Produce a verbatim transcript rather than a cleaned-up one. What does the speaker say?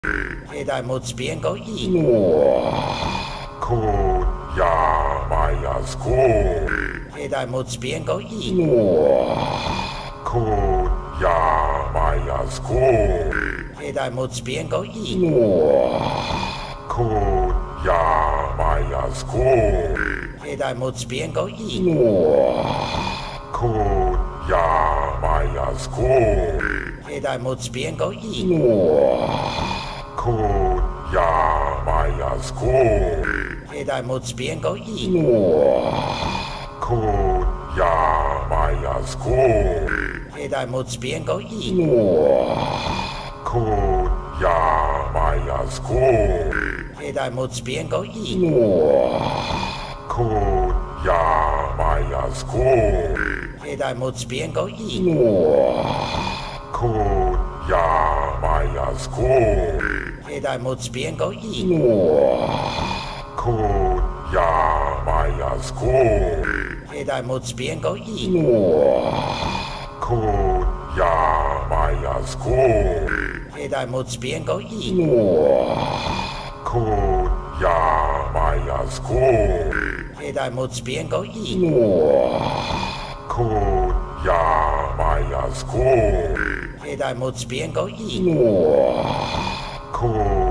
Jedi moet biengo i. Cool, ja, Maya's cool. Jedi moet biengo i. Cool, ja, Maya's cool. Jedi moet biengo i. Cool, ja, Maya's cool. Jedi moet biengo i. Cool, ja, Maya's cool. Jedi moet biengo i. Cool, ja, Maya's cool. Jedi moet biengo i. Cool, ja, Maya's cool. Jedi moet biengo i. Cool, ja, Maya's cool. Jedi moet biengo i. Cool, ja, Maya's cool. Jedi moet biengo i. Cool, ja, Maya's cool. Jedi moet biengo i. Cool, ja, Maya's cool. Jedi moet biengo i. Cool, ja, Maya's cool. Jedi moet biengo i. Cool, ja, Maya's cool. Jedi moet biengo i. Cool, ja, Maya's cool. Jedi moet biengo i. Cool.